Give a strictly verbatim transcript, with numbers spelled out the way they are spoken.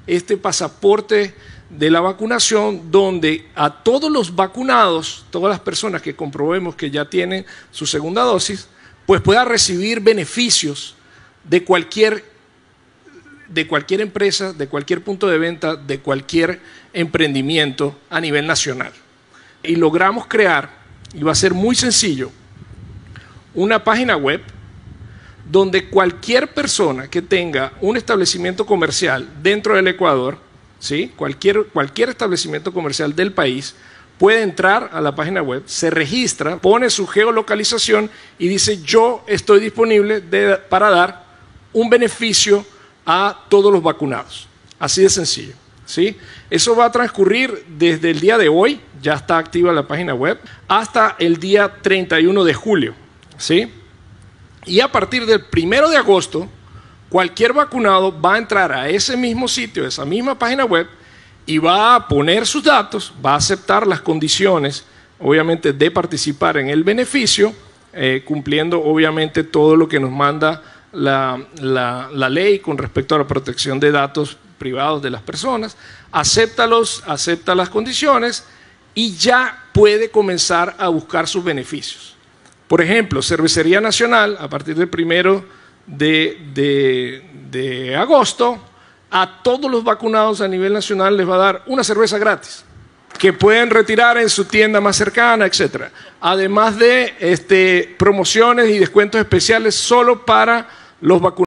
este pasaporte de la vacunación, donde a todos los vacunados, todas las personas que comprobemos que ya tienen su segunda dosis, pues pueda recibir beneficios de cualquier, de cualquier empresa, de cualquier punto de venta, de cualquier emprendimiento a nivel nacional. Y logramos crear, y va a ser muy sencillo, una página web donde cualquier persona que tenga un establecimiento comercial dentro del Ecuador, ¿sí? cualquier, cualquier establecimiento comercial del país, puede entrar a la página web, se registra, pone su geolocalización y dice: yo estoy disponible de, para dar un beneficio a todos los vacunados. Así de sencillo, ¿sí? Eso va a transcurrir desde el día de hoy, ya está activa la página web, hasta el día treinta y uno de julio, ¿sí? Y a partir del primero de agosto, cualquier vacunado va a entrar a ese mismo sitio, esa misma página web, y va a poner sus datos, va a aceptar las condiciones, obviamente, de participar en el beneficio, eh, cumpliendo, obviamente, todo lo que nos manda la, la, la ley con respecto a la protección de datos privados de las personas, acepta, los, acepta las condiciones y ya puede comenzar a buscar sus beneficios. Por ejemplo, Cervecería Nacional, a partir del primero de, de, de agosto, a todos los vacunados a nivel nacional les va a dar una cerveza gratis, que pueden retirar en su tienda más cercana, etcétera. Además de este, promociones y descuentos especiales solo para los vacunados.